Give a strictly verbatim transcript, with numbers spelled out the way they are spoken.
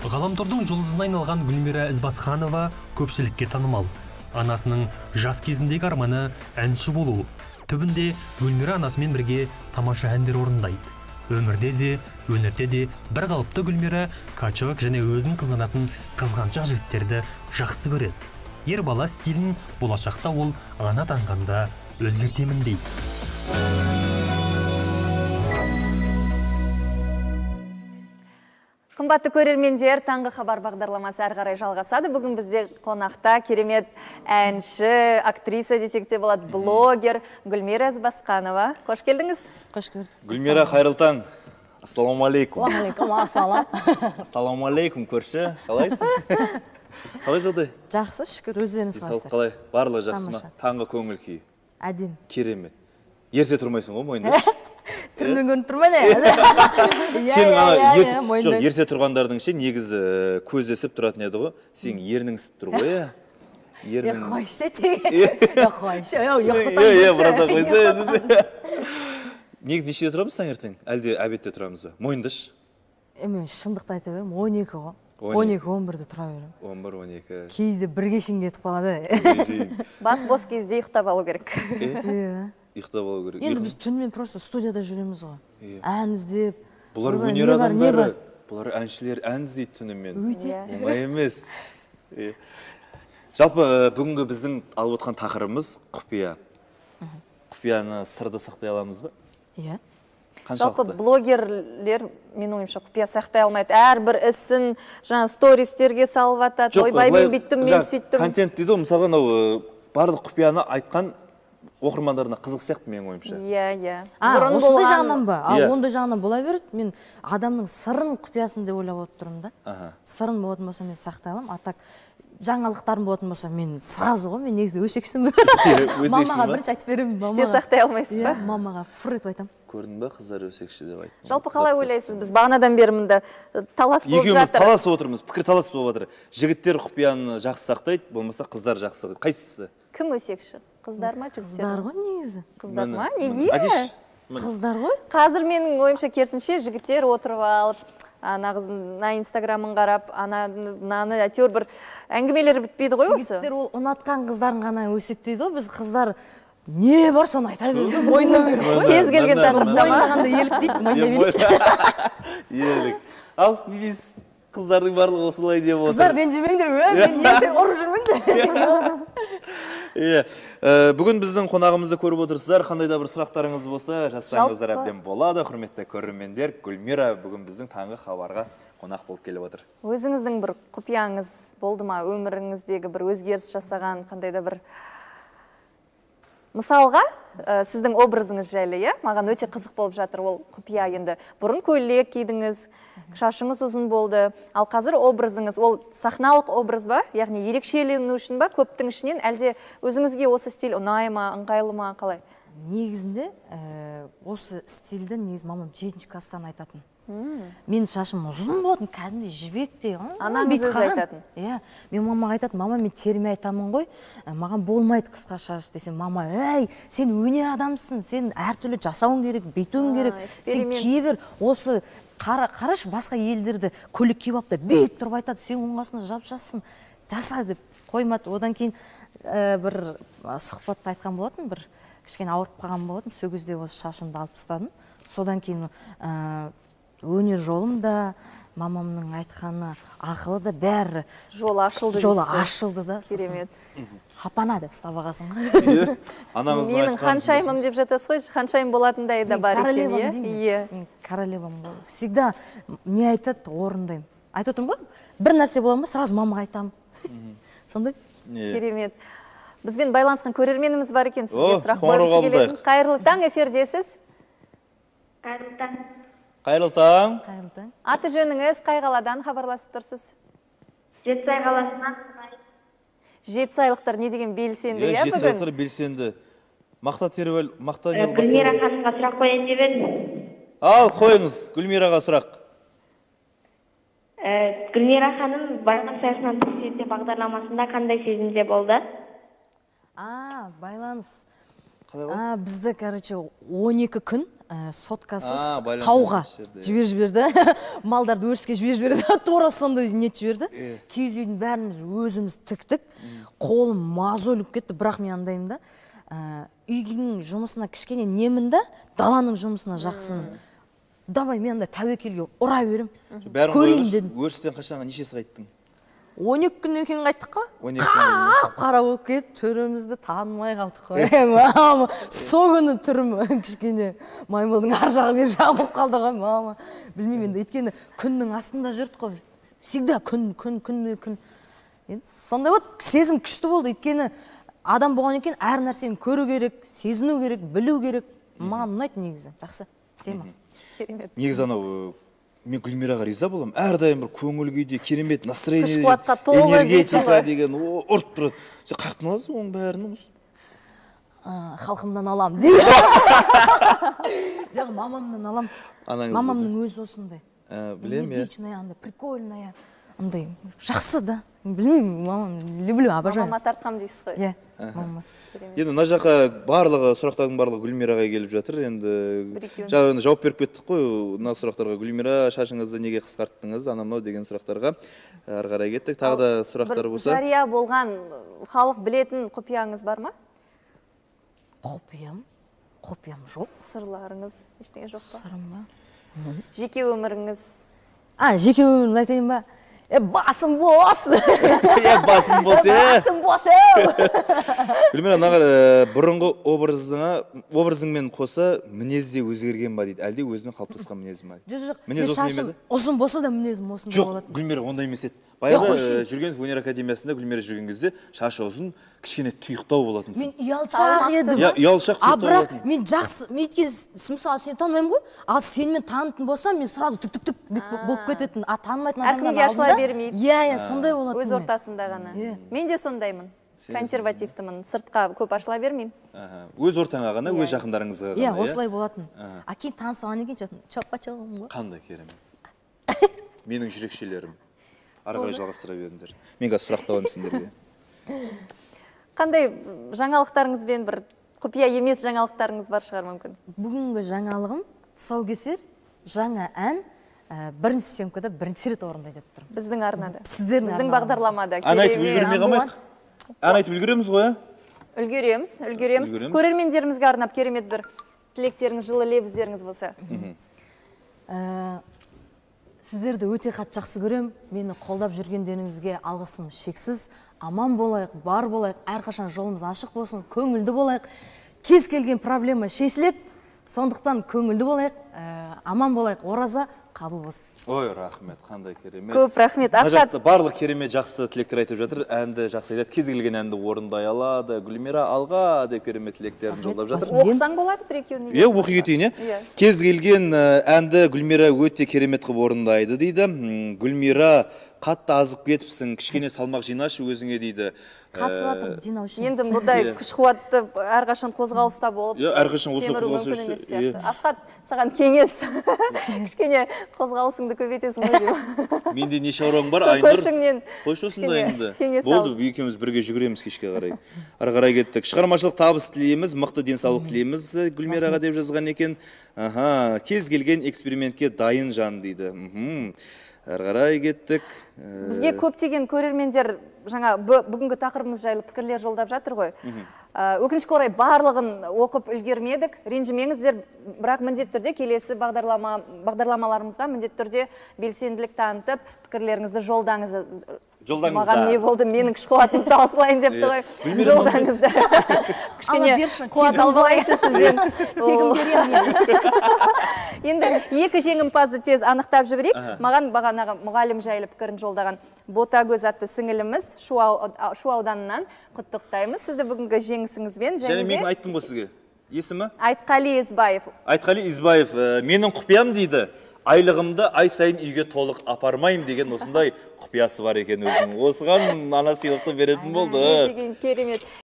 Ғаламтордың жұлдызына айналған Гүлмира Ізбасханова көпшілікке танымал. Анасының жас кезіндегі арманы әнші болу. Түбінде Гүлмира анасымен бірге тамаша әндер орындайды. Өмірде де, өнерде де бір қалыпты Гүлмира качывак және өзін қызғанатын қызғаншақ жігіттерді жақсы көреді. Ер бала стилін болашақта ол ана таңғанда өзгертемін дейді. Қымбатты көрермендер, таңғы хабар бағдарламасы әрі қарай жалғасады. Бүгін бізде қонақта керемет әнші, актриса десек те болады, блогер Гүлмира Ізбасханова. Қош келдіңіз. Қош көрдік. Гүлмира, қайырлы таң. Ассаламу алейкум. Уағалейкум ассалам. Ассаламу алейкум, көрші. Қалайсың? Қалай жағдай? Жақсы, шүкір, өздеріңіз қалайсыздар. Қалай? Барлығы жақсы ма? Таңғы көңіл күй. Әдем. Керемет. Ерте тұрмайсың ғой мойында? Түрмен көрініп тұрма не? Сенің ана ерте тұрғандардың ше негізі көздесіп тұратын еді ғой. Сенің ернің сіп тұр ғой, е? Қойшы теге. Қойшы, ұйықтатан қойшы. Негіз нешеде тұрамыз таңертең? Әлде әбетте тұрамыз ба? Мойындыш? Мен шындықты айта берем, он екі ғой. он екі он бірде тұра берем. он бір он екі. Кейде бірге шен кетіп қалады. Бас бос кезде ұйықтап алу керек. Ұйықтап алу керек. Енді біз түнмен просто студияда жүреміз ғой. Ән іздеп. Бұлар өнер адамдары, бұлар әншілер ән іздейді түнімен. Өйте. Оңай емес. Жалпы бүгінгі біздің алып отқан тақырыбымыз құпия. Құпияны сырды сақтай аламыз ба? Иә. Жалпы блогерлер, мен ойымша, құпия сақтай алмайды. Әрбір ісін жаңа стористерге салып атады. Ойбай, мен бүйттім, мен сөйттім. Контент дейді, мысалға барлық құпияны айтқан оқырмандарына қызық сияқты менің ойымша. Иә, иә. Осындай жағынан ба? Ондай жағынан бола береді. Мен адамның сырын құпиясын деп ойлап отырмын да. Сырын болатын болса мен сақтай аламын. А так жаңалықтарын болатын болса мен сразу ғой, мен негізі өшекшімін. Мамаға бірінші айтып беремін. Іште сақтай алмайсыз ба? Мамаға фыр етіп айтамын. Көрдің ба, қыздар өсекші деп айтты. Жалпы қалай ойлайсыз? Біз бағанадан бері мында талас болып жатыр. Екеуміз таласып отырмыз, пікір талас болып жатыр. Жігіттер құпияны жақсы сақтайды, болмаса қыздар жақсы сақтайды. Қайсысы? Кім өсекші? Қыздар ма, жігіттер? Қыздар ғой негізі. Қыздар ма? Неге? Қыздар ғой. Қазір менің ойымша керісінше жігіттер отырып алып, ана инстаграмын қарап, ананы әтеуір бір әңгімелері бітпейді ғой осы. Жігіттер ол ұнатқан қыздарын ғана өсектейді ғой, біз қыздар не бар соны айта берді, мойында беріп қой. Кез келген тақырыпта мойындағанда елік дейді, мойында беріп. Елік. Ал, не дейсіз? Қыздардың барлығы осылай деп отыр. Қыздар ренжімеңдер, мен ертең ұрып жүрмеңдер. Бүгін біздің қонағымызды көріп отырсыздар. Қандай да бір сұрақтарыңыз болса, жазсаңыздар әбден болады. Құрметті көрермендер, Гүлмира бүгін біздің таңғы хабарға қонақ болып келіп отыр. Өзіңіздің бір құпияңыз болды ма? Өміріңіздегі бір өзгеріс жасаған қандай да бір мысалға, сіздің образыңыз жайлы, иә? Маған өте қызық болып жатыр ол құпия енді. Бұрын көйлек кидіңіз, шашыңыз ұзын болды. Ал қазір образыңыз, ол сахналық образ ба? Яғни ерекшелену үшін ба? Көптің ішінен әлде өзіңізге осы стиль ұнай ма, ыңғайлы ма, қалай? Негізінде осы стильді негіз мамам жетінші класстан айтатын. Мен шашым ұзын болатын, кәдімде жібектей. Анаңыз өзі айтатын. Иә, мен мамаға айтатын, мама мен терме айтамын ғой, маған болмайды қысқа шаш десем, мама, әй, сен өнер адамсың, сен әртүрлі жасауың керек, бейтуің керек, сен кейбір осы қараш басқа елдерді көлік киіп алып та бейт тұрып айтады, сен оңғасына жап-жассың, жаса деп қоймады. Одан кейін бір сұхбатта айтқан болатын, бір кішкене ауырып қалған болатын, сол кезде осы шашымды алып тастадым. Содан кейін өнер жолым да, мамамның айтқаны ақылы да бәрі жолы ашылды. Жолы ашылды да. Керемет. Хапана деп стабағасын. Менің ханшайымым деп жатасыз ғой, ханшайым болатындай да бар екен, иә? Королевам ғой. Всегда не айтады, орындаймын. Айтып отырмын ғой, бір нәрсе бола ма, сразу мамаға айтамын. Сондай? Керемет. Бізбен байланысқан көрерменіміз бар екен, сізге сұрақ қойғысы келетін. Қайырлы таң, эфирдесіз. Қайырлы таң. Қайырлы таң. Қайырлы таң. Аты жөніңіз қай қаладан хабарласып тұрсыз? Жетісай қаласынан. Жетісайлықтар не деген белсенді, иә бүгін? Жетісайлықтар белсенді. Мақта тербел, мақта не болмаса. Гүлмира ханымға сұрақ қояйын деп едім. Ал, қойыңыз, Гүлмираға сұрақ. Гүлмира ханым байланыс аясынан тексерте бағдарламасында қандай сезімде болды? А, байланыс. Бізді, короче, он екі күн соткасыз тауға жіберіп жіберді. Малдарды өріске жіберіп жіберді. Тура сондай нет жіберді. Киіз үйдің бәріміз өзіміз тіктік. Қолым мазы өліп кетті, бірақ мен андаймын да. Үйдің жұмысына кішкене немін да, даланың жұмысына жақсымын. Давай мен андай тәуекелге ұра берем. Көрейін дедім. Өрістен қашанға нешесі қайттың? он екі күннен кейін қайттық қой. Қақ қара болып кетіп, түрімізді танымай қалдық қой. Мама, сол күні түрім кішкене маймылдың ар жағы бер жағы болып қалды ғой, мама. Білмеймін енді, өйткені күннің астында жүрдік қой. Всегда күн, күн, күн, күн. Сондай вот сезім күшті болды, өйткені адам болған екен әр нәрсені көру керек, сезіну керек, білу керек. Маған ұнайды негізі, жақсы тема. Негізі анау мен Гүлмираға риза болам. Әрдайым бір көңіл күйде, керемет настроение, энергетика деген ұрт тұрады. Сен қақтың аласың оның бәрін осы? Халқымдан алам дейді. Жағы мамамнан алам. Мамамның өзі осындай. Білем, е? Энергичная, андай, прикольная. Андай, жақсы да. Білмеймін, мамам, люблю, обожаю. Мама тартқам дейсіз ғой. Иә, мама. Енді мына жаққа барлығы, сұрақтардың барлығы Гүлмираға келіп жатыр. Енді жаңа жауап беріп кеттік қой, мына сұрақтарға. Гүлмира, шашыңызды неге қысқарттыңыз, анау деген сұрақтарға ары қарай кеттік. Тағы да сұрақтар болса. Жария болған халық білетін құпияңыз бар ма? Құпиям? Құпиям жоқ. Сырларыңыз ештеңе жоқ па? Сырым ба? Жеке өміріңіз? А, жеке өмірімді айтайын ба? Е, басым бос! Е, басым бос, е! Басым бос, е! Гүлмира, нағыр бұрынғы образыңмен қоса мінезде өзгерген ба дейді? Әлде өзінің қалыптасқан мінезі ма? Жоқ, жоқ. Мінез осы немеді? Ұзын болса да мінезім осында болады. Жоқ, Гүлмира ондай емес еді. Баяғы жүрген өнер академиясында Гүлмира жүрген кезде шашы ұзын, кішкене тұйықтау болатын. Мен ұялшақ едім. Ұялшақ тұйықтау болатын. Мен жақсы, мен еткен, мысалы, сені танымаймын ғой, ал сенімен танытын болсам, мен сразу түк-түк-түк болып кететін. А танымайтын адамдан алдында бермейді. Иә, иә, сондай болатын. Өз ортасында ғана. Мен де сондаймын. Консервативтімін. Сыртқа көп ашыла бермеймін. Өз ортаңа ғана, өз жақындарыңызға ғана. Иә, осылай болатын. А кейін танысыған екен жатын. Чопқа-чоғым ғой. Қандай керемет. Менің жүрекшелерім. Ары қарай жалғастыра беріңдер. Мен қазір сұрақ табамын сендерге. Қандай жаңалықтарыңызбен бір құпия емес жаңалықтарыңыз бар шығар мүмкін? Бүгінгі жаңалығым тұсаукесер, жаңа ән бірінші съемкада бірінші рет орындайды деп тұрмын. Біздің арнада. Сіздердің біздің бағдарламада. Ән айтып үлгермей қалмайық. Ән айтып үлгереміз ғой? Үлгереміз, үлгереміз. Көрермендерімізге арнап керемет бір тілектеріңіз, жылы лебіздеріңіз болса. Сіздерді өте қатты жақсы көрем. Мені қолдап жүргендеріңізге алғысым шексіз. Аман болайық, бар болайық, әрқашан жолымыз ашық болсын, көңілді болайық. Кез келген проблема шешіледі. Сондықтан көңілді болайық, аман болайық, ораза қабыл болсын. Ой, рахмет, қандай керемет. Көп рахмет. Асхат, барлық керемет жақсы тілектер айтып жатыр. Әнді жақсы айтады. Кез келген әнді орындай алады. Гүлмира алға деп керемет тілектерін жолдап жатыр. Оқысаң болады бір екеуіне? Е, оқи кетейін, е. Кез келген әнді Гүлмира өте керемет қылып орындайды дейді. Гүлмира, қатты азып кетіпсің, кішкене салмақ жинашы өзіңе дейді. Қатысып атыр, жинау үшін. Енді бұдай күш қуатты әрқашан қозғалыста болып, семіру мүмкін емес сияқты. Асхат, саған кеңес. Кішкене қозғалысыңды көбейтесің ғой деймін. Менде неше ауруың бар, Айнұр? Қойшы осында енді. Болды, екеуміз бірге жүгіреміз кешке қарай. Ары қарай кеттік. Шығармашылық табыс тілейміз, мықты денсаулық тілейміз Гүлмираға деп жазған екен. Аха, кез келген экспериментке дайын жан дейді. Ары қарай кеттік. Бізге көптеген көрермендер жаңа бүгінгі тақырыбымыз жайлы пікірлер жолдап жатыр ғой. Өкінішке орай барлығын оқып үлгермедік. Ренжімеңіздер, бірақ міндетті түрде келесі бағдарламаларымызға міндетті түрде белсенділік танытып, пікірлеріңізді жолдаңыз. Жолдаңыздар. Маған не болды, менің күш қуатын таусылайын деп тұр ғой. Жолдаңыздар. Кішкене қуат алғылайшы сізден. Тегін берем. Енді екі жеңімпазды тез анықтап жіберейік. Маған бағанағы мұғалім жайлы пікірін жолдаған Ботагөз атты сіңіліміз Шу ауданынан құттықтаймыз. Сізді бүгінгі жеңісіңізбен. Және мен айттым ғой сізге. Есімі? Айтқали Избаев. Айтқали Избаев, менің құпиям дейді. Айлығымды ай сайын үйге толық апармайым деген осындай құпиясы бар екен өзінің. Осыған ана сыйлықты беретін болды. Деген керемет.